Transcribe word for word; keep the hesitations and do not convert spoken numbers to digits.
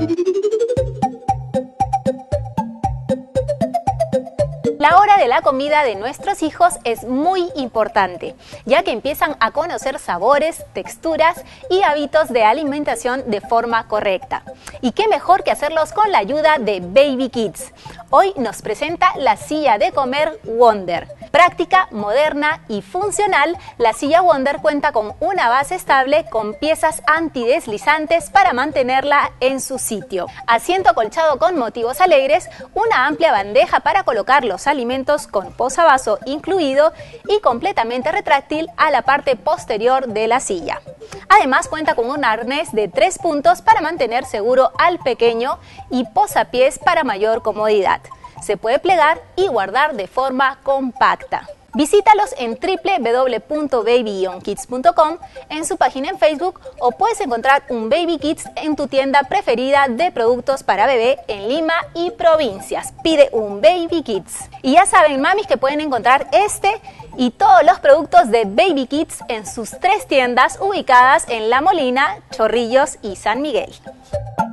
La hora de la comida de nuestros hijos es muy importante, ya que empiezan a conocer sabores, texturas y hábitos de alimentación de forma correcta. Y qué mejor que hacerlos con la ayuda de Baby Kids. Hoy nos presenta la silla de comer Wonder. Práctica, moderna y funcional, la silla Wonder cuenta con una base estable con piezas antideslizantes para mantenerla en su sitio. Asiento acolchado con motivos alegres, una amplia bandeja para colocar los alimentos con posavasos incluido y completamente retráctil a la parte posterior de la silla. Además cuenta con un arnés de tres puntos para mantener seguro al pequeño y posapiés para mayor comodidad. Se puede plegar y guardar de forma compacta. Visítalos en doble u doble u doble u punto baby kids punto com, en su página en Facebook, o puedes encontrar un Baby Kids en tu tienda preferida de productos para bebé en Lima y provincias. Pide un Baby Kids. Y ya saben, mamis, que pueden encontrar este y todos los productos de Baby Kids en sus tres tiendas ubicadas en La Molina, Chorrillos y San Miguel.